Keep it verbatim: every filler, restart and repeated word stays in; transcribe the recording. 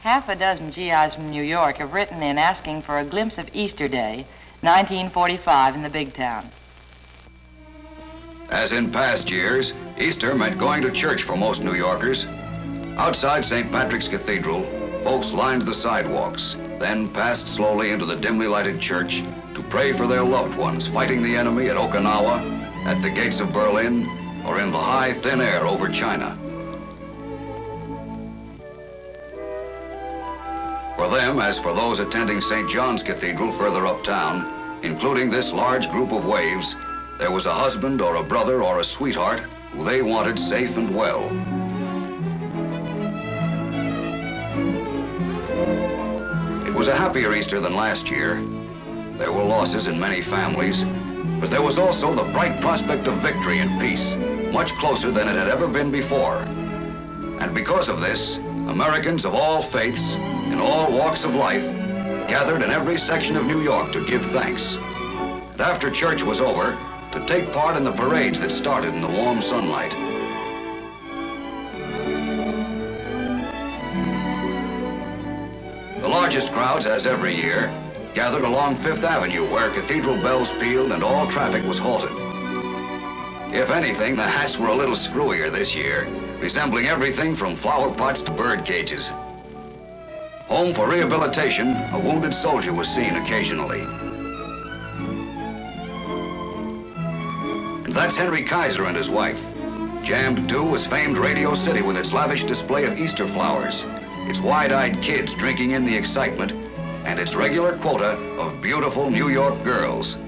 Half a dozen G Is from New York have written in asking for a glimpse of Easter Day, nineteen forty-five, in the big town. As in past years, Easter meant going to church for most New Yorkers. Outside Saint Patrick's Cathedral, folks lined the sidewalks, then passed slowly into the dimly lighted church to pray for their loved ones fighting the enemy at Okinawa, at the gates of Berlin, or in the high, thin air over China. For them, as for those attending Saint John's Cathedral further uptown, including this large group of waves, there was a husband or a brother or a sweetheart who they wanted safe and well. It was a happier Easter than last year. There were losses in many families, but there was also the bright prospect of victory and peace, much closer than it had ever been before. And because of this, Americans of all faiths, in all walks of life, gathered in every section of New York to give thanks. And after church was over, to take part in the parades that started in the warm sunlight. The largest crowds, as every year, gathered along Fifth Avenue where cathedral bells pealed and all traffic was halted. If anything, the hats were a little screwier this year, resembling everything from flower pots to bird cages. Home for rehabilitation, a wounded soldier was seen occasionally. And that's Henry Kaiser and his wife. Jammed, too, was famed Radio City with its lavish display of Easter flowers, its wide-eyed kids drinking in the excitement, and its regular quota of beautiful New York girls.